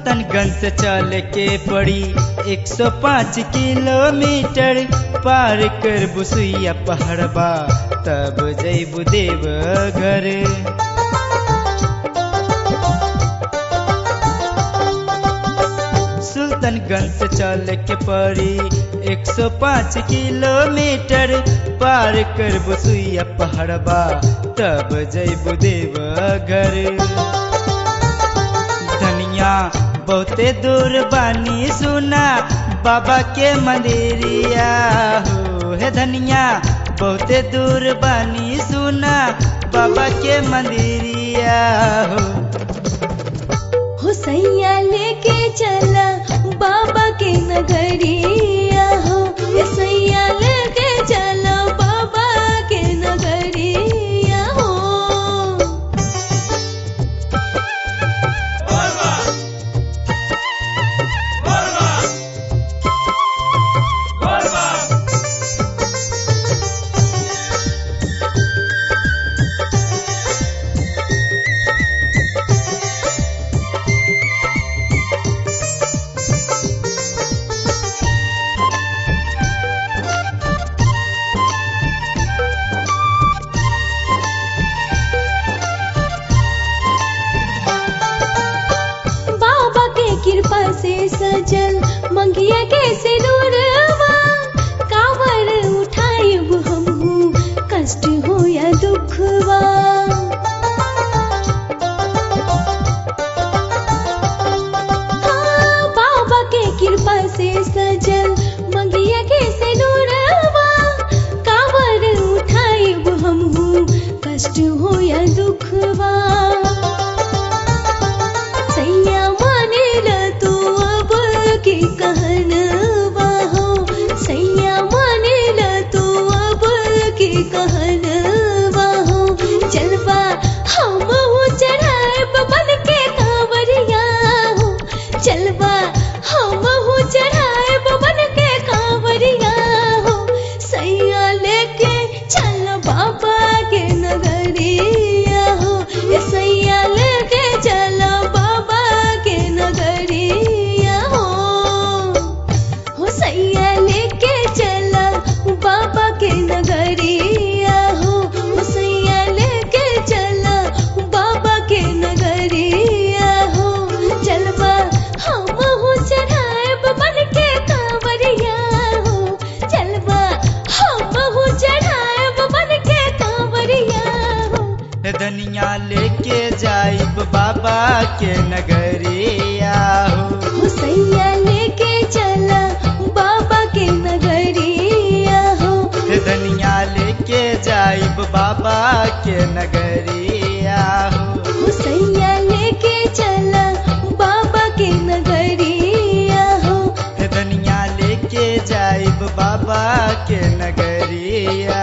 सुल्तानगंज से चल के पड़ी 105 किलोमीटर, पार कर बुसुइया पहाड़बा तब जैबू देवघर। सुल्तानगंज से चल के पड़ी 105 किलोमीटर, पार कर बुसुइया पहाड़बा तब जैबू देवघर। धनिया बहुते दूर बानी सुना बाबा के मंदिरिया हो, हे धनिया बहुते दूर बानी सुना बाबा के मंदिरिया हो सैया लेके चला बाबा के नगरिया हो, सैया लेके चला बाबा के नगरिया हो। कृपा से सजल मंगिया के सिंदूरवा, कांवर उठाइब हमहू कष्ट हो या दुखवा। हाँ, बाबा के कृपा से सजल मंगिया के सिंदूरवा, कांवर उठाइब हमहू कष्ट हो या दुखवा। सैया माने तू अब की कहनवा हो, सैया माने तू अब की कहनवा हो। चलवा हम चढ़ाएब बन के कांवरिया हो, चलवा हम चढ़ाएब बन के कांवरिया हो। सैया लेके चल बाबा के नगरिया हो, सैया लेके चल बाबा के नगरिया हो, सैया लेके चला बाबा के नगरिया हो, सैया लेके चला बाबा के नगरिया हो। चलवा हम चढ़ाएब बन के कांवरिया हो, चलवा हम चढ़ाएब बन के कांवरिया हो। धनिया लेके जाइब बाबा के नगरिया हो, सैया लेके चला बाबा के नगरिया हो। धनिया लेके जाइब बाबा के नगरिया हो, सैया लेके चला बाबा के नगरिया हो। धनिया लेके जाइब बाबा के नगरिया।